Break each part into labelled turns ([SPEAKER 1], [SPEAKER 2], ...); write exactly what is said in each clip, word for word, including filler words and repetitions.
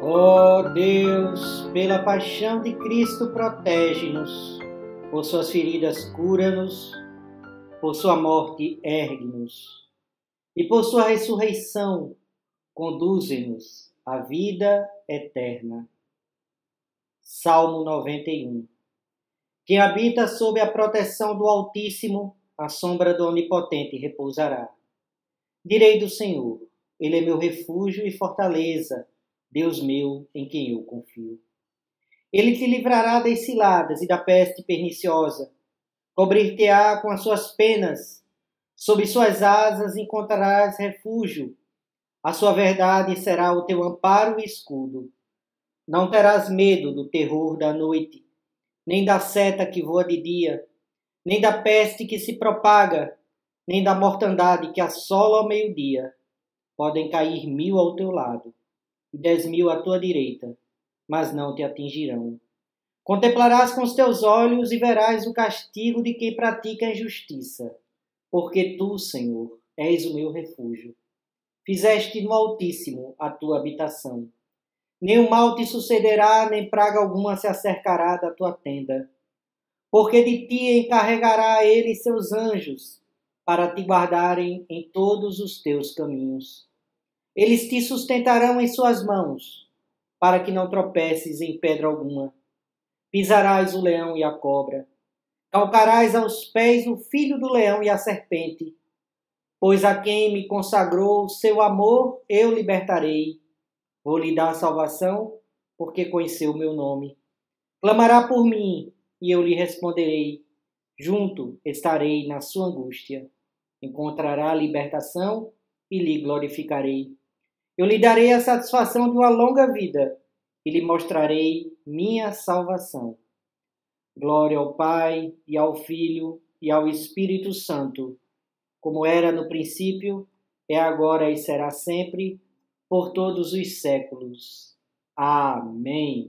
[SPEAKER 1] Ó Deus, pela paixão de Cristo, protege-nos, por suas feridas cura-nos, por sua morte ergue-nos, e por sua ressurreição conduze-nos à vida eterna. Salmo noventa e um. Quem habita sob a proteção do Altíssimo, à sombra do Onipotente repousará. Direi do Senhor, Ele é meu refúgio e fortaleza, Deus meu, em quem eu confio. Ele te livrará das ciladas e da peste perniciosa. Cobrir-te-á com as suas penas. Sob suas asas encontrarás refúgio. A sua verdade será o teu amparo e escudo. Não terás medo do terror da noite, nem da seta que voa de dia, nem da peste que se propaga, nem da mortandade que assola ao meio-dia. Podem cair mil ao teu lado, e dez mil à tua direita, mas não te atingirão. Contemplarás com os teus olhos e verás o castigo de quem pratica a injustiça, porque tu, Senhor, és o meu refúgio. Fizeste no Altíssimo a tua habitação. Nem o mal te sucederá, nem praga alguma se acercará da tua tenda. Porque de ti encarregará ele seus anjos, para te guardarem em todos os teus caminhos. Eles te sustentarão em suas mãos, para que não tropeces em pedra alguma. Pisarás o leão e a cobra. Calcarás aos pés o filho do leão e a serpente. Pois a quem me consagrou o seu amor, eu libertarei. Vou lhe dar salvação, porque conheceu o meu nome. Clamará por mim, e eu lhe responderei. Junto estarei na sua angústia. Encontrará libertação e lhe glorificarei. Eu lhe darei a satisfação de uma longa vida e lhe mostrarei minha salvação. Glória ao Pai, e ao Filho, e ao Espírito Santo, como era no princípio, é agora e será sempre, por todos os séculos. Amém.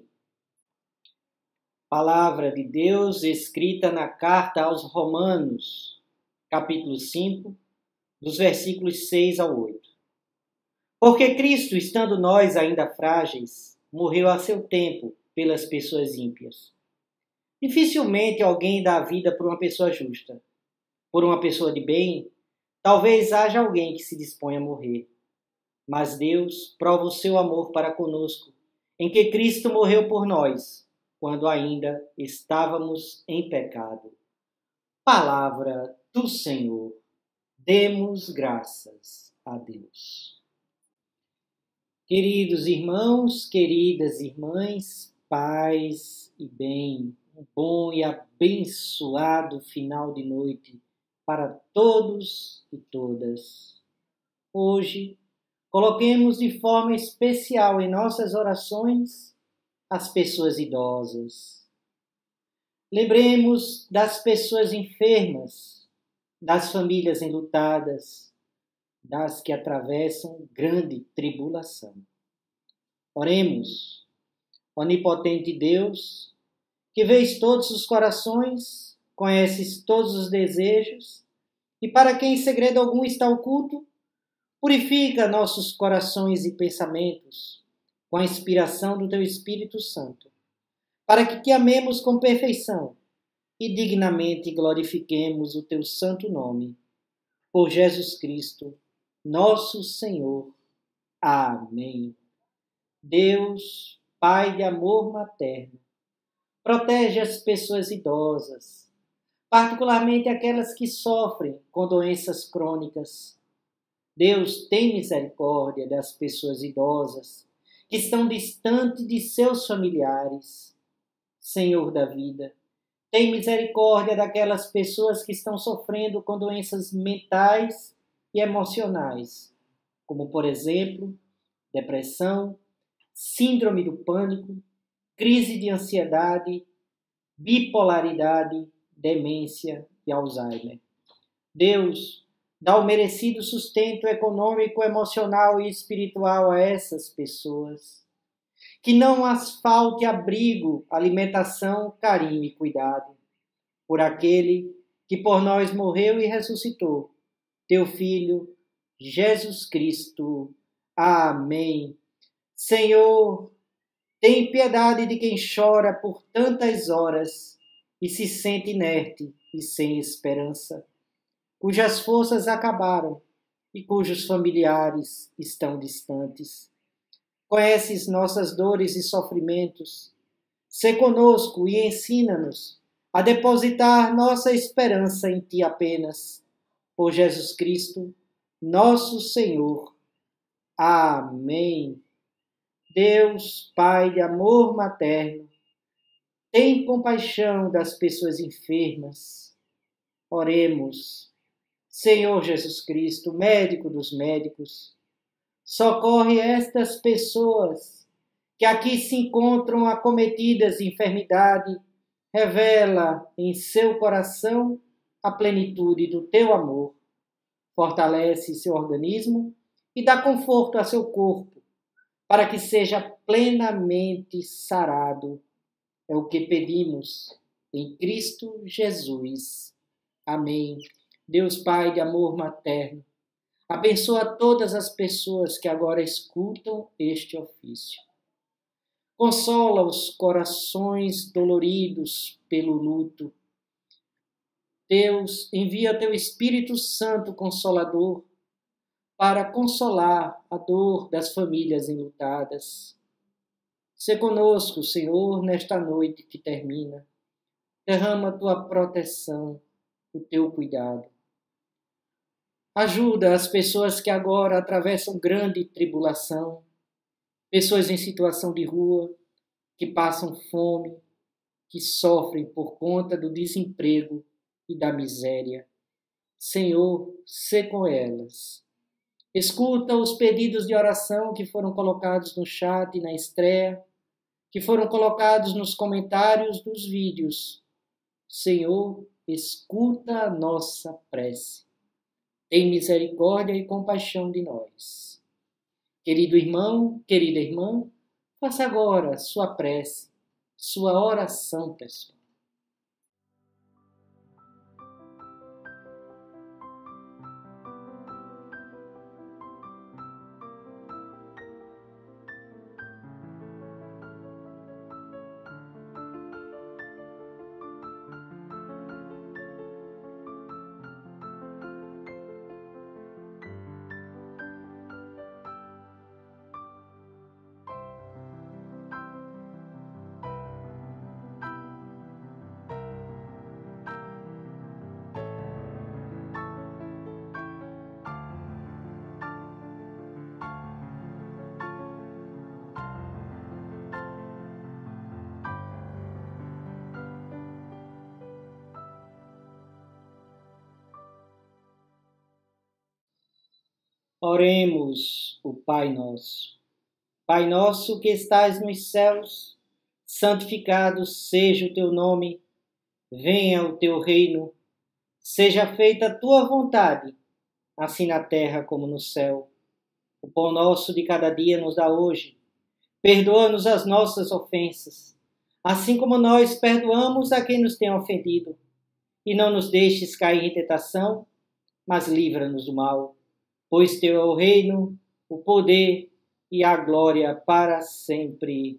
[SPEAKER 1] Palavra de Deus escrita na carta aos Romanos, capítulo cinco, dos versículos seis ao oito. Porque Cristo, estando nós ainda frágeis, morreu a seu tempo pelas pessoas ímpias. Dificilmente alguém dá a vida por uma pessoa justa. Por uma pessoa de bem, talvez haja alguém que se dispõe a morrer. Mas Deus prova o seu amor para conosco, em que Cristo morreu por nós, quando ainda estávamos em pecado. Palavra do Senhor. Demos graças a Deus. Queridos irmãos, queridas irmãs, paz e bem, um bom e abençoado final de noite para todos e todas. Hoje, coloquemos de forma especial em nossas orações as pessoas idosas. Lembremos das pessoas enfermas, das famílias enlutadas, das que atravessam grande tribulação. Oremos. Onipotente Deus, que vês todos os corações, conheces todos os desejos, e para quem em segredo algum está oculto, purifica nossos corações e pensamentos com a inspiração do Teu Espírito Santo, para que te amemos com perfeição e dignamente glorifiquemos o Teu santo nome. Por Jesus Cristo, nosso Senhor. Amém. Deus, Pai de amor materno, protege as pessoas idosas, particularmente aquelas que sofrem com doenças crônicas. Deus, tem misericórdia das pessoas idosas que estão distantes de seus familiares. Senhor da vida, tem misericórdia daquelas pessoas que estão sofrendo com doenças mentais e emocionais, como, por exemplo, depressão, síndrome do pânico, crise de ansiedade, bipolaridade, demência e Alzheimer. Deus, dá o merecido sustento econômico, emocional e espiritual a essas pessoas. Que não as falte abrigo, alimentação, carinho e cuidado. Por aquele que por nós morreu e ressuscitou, Teu Filho, Jesus Cristo. Amém. Senhor, Tem piedade de quem chora por tantas horas e se sente inerte e sem esperança, cujas forças acabaram e cujos familiares estão distantes. Conheces nossas dores e sofrimentos. Sê conosco e ensina-nos a depositar nossa esperança em Ti apenas. Por Jesus Cristo, nosso Senhor. Amém. Deus, Pai de amor materno, tem compaixão das pessoas enfermas. Oremos. Senhor Jesus Cristo, médico dos médicos, socorre estas pessoas que aqui se encontram acometidas de enfermidade. Revela em seu coração a plenitude do teu amor. Fortalece seu organismo e dá conforto a seu corpo, para que seja plenamente sarado. É o que pedimos em Cristo Jesus. Amém. Deus Pai de amor materno, abençoa todas as pessoas que agora escutam este ofício. Consola os corações doloridos pelo luto. Deus, envia teu Espírito Santo Consolador para consolar a dor das famílias enlutadas. Sê conosco, Senhor, nesta noite que termina. Derrama a tua proteção, o teu cuidado. Ajuda as pessoas que agora atravessam grande tribulação, pessoas em situação de rua, que passam fome, que sofrem por conta do desemprego e da miséria. Senhor, sê com elas. Escuta os pedidos de oração que foram colocados no chat e na estreia, que foram colocados nos comentários dos vídeos. Senhor, escuta a nossa prece. Tem misericórdia e compaixão de nós. Querido irmão, querida irmã, faça agora sua prece, sua oração pessoal. Oremos o Pai Nosso. Pai nosso que estais nos céus, santificado seja o teu nome, venha o teu reino, seja feita a tua vontade, assim na terra como no céu. O pão nosso de cada dia nos dá hoje. Perdoa-nos as nossas ofensas, assim como nós perdoamos a quem nos tem ofendido. E não nos deixes cair em tentação, mas livra-nos do mal. Pois teu é o reino, o poder e a glória para sempre.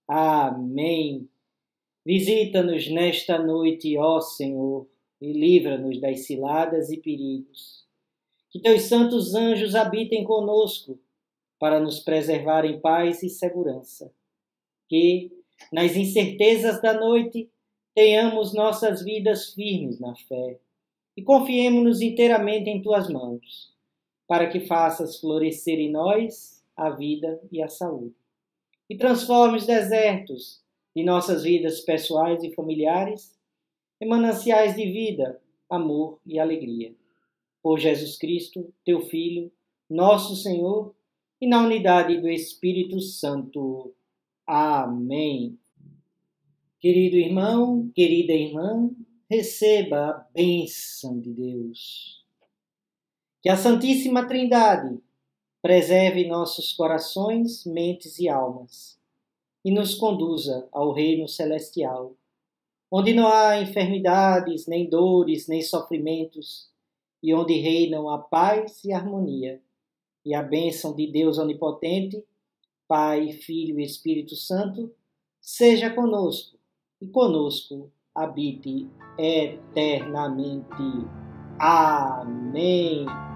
[SPEAKER 1] Amém. Visita-nos nesta noite, ó Senhor, e livra-nos das ciladas e perigos. Que teus santos anjos habitem conosco, para nos preservar em paz e segurança. Que, nas incertezas da noite, tenhamos nossas vidas firmes na fé e confiemo-nos inteiramente em tuas mãos, para que faças florescer em nós a vida e a saúde. E transforme os desertos de nossas vidas pessoais e familiares em mananciais de vida, amor e alegria. Por Jesus Cristo, teu Filho, nosso Senhor, e na unidade do Espírito Santo. Amém. Querido irmão, querida irmã, receba a bênção de Deus. Que a Santíssima Trindade preserve nossos corações, mentes e almas e nos conduza ao reino celestial, onde não há enfermidades, nem dores, nem sofrimentos, e onde reinam a paz e a harmonia, e a bênção de Deus Onipotente, Pai, Filho e Espírito Santo, seja conosco e conosco habite eternamente. Amém.